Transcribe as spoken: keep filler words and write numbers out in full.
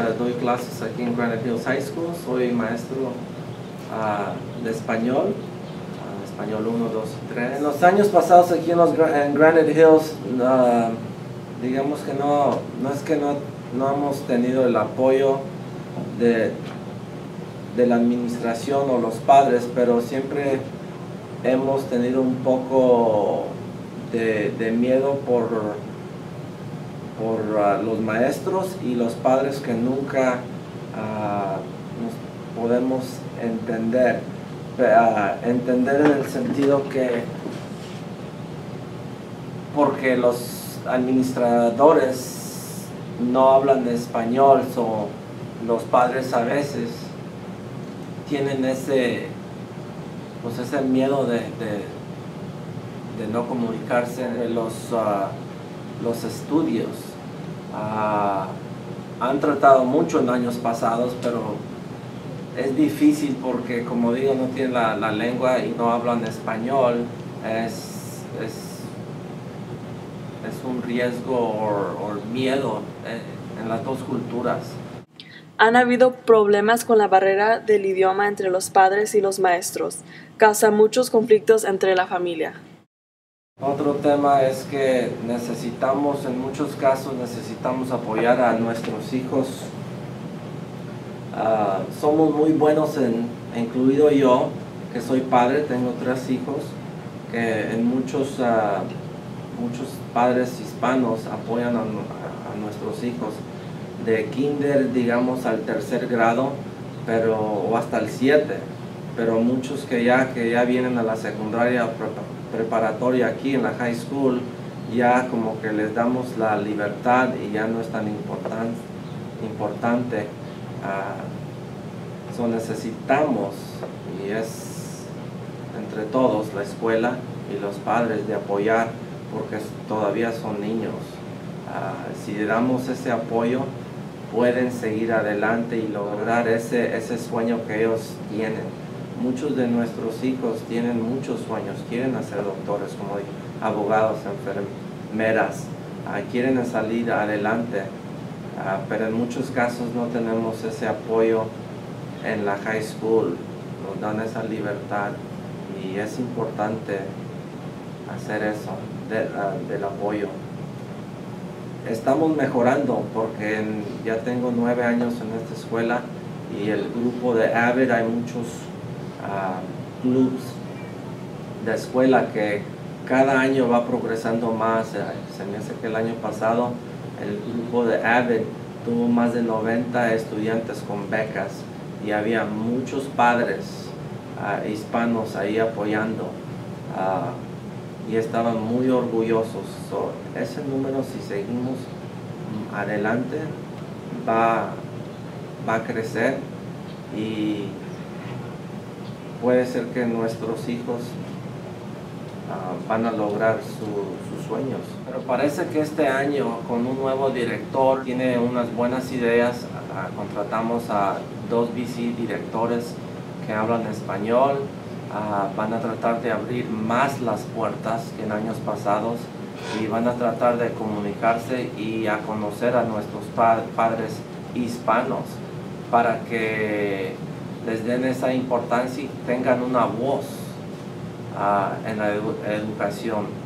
uh, doy clases aquí en Granite Hills High School, soy maestro uh, de español, uh, español uno, dos y tres. En los años pasados aquí en, los, en Granite Hills, uh, digamos que no, no es que no, no hemos tenido el apoyo de, de la administración o los padres, pero siempre hemos tenido un poco de, de miedo por, por uh, los maestros y los padres que nunca uh, nos podemos entender. Uh, entender en el sentido que porque los administradores no hablan español, so los padres a veces tienen ese, pues ese miedo de, de, de no comunicarse en los, uh, los estudios. Uh, han tratado mucho en años pasados, pero es difícil porque, como digo, no tienen la, la lengua y no hablan español. Es, es, es un riesgo o miedo en, en las dos culturas. Han habido problemas con la barrera del idioma entre los padres y los maestros. Causa muchos conflictos entre la familia. Otro tema es que necesitamos, en muchos casos, necesitamos apoyar a nuestros hijos. Uh, somos muy buenos, en, incluido yo, que soy padre, tengo tres hijos, que en muchos, uh, muchos padres hispanos apoyan a, a, a nuestros hijos. De kinder, digamos, al tercer grado, pero, o hasta el siete, pero muchos que ya, que ya vienen a la secundaria preparatoria aquí en la high school, ya como que les damos la libertad y ya no es tan importan, importante. Uh, so necesitamos, y es entre todos, la escuela y los padres, de apoyar, porque todavía son niños. Uh, si le damos ese apoyo, pueden seguir adelante y lograr ese, ese sueño que ellos tienen. Muchos de nuestros hijos tienen muchos sueños, quieren ser doctores, como dije, abogados, enfermeras, uh, quieren salir adelante, uh, pero en muchos casos no tenemos ese apoyo en la high school, nos dan esa libertad y es importante hacer eso, de, uh, del apoyo. Estamos mejorando porque en, ya tengo nueve años en esta escuela y el grupo de Avid, hay muchos uh, clubs de escuela que cada año va progresando más. Se me hace que el año pasado el grupo de Avid tuvo más de noventa estudiantes con becas y había muchos padres uh, hispanos ahí apoyando. Uh, y estaban muy orgullosos. So, ese número, si seguimos adelante, va, va a crecer y puede ser que nuestros hijos uh, van a lograr su, sus sueños. Pero parece que este año, con un nuevo director, tiene unas buenas ideas. Uh, contratamos a dos vicedirectores que hablan español. Uh, van a tratar de abrir más las puertas que en años pasados y van a tratar de comunicarse y a conocer a nuestros pa padres hispanos para que les den esa importancia y tengan una voz uh, en la edu educación.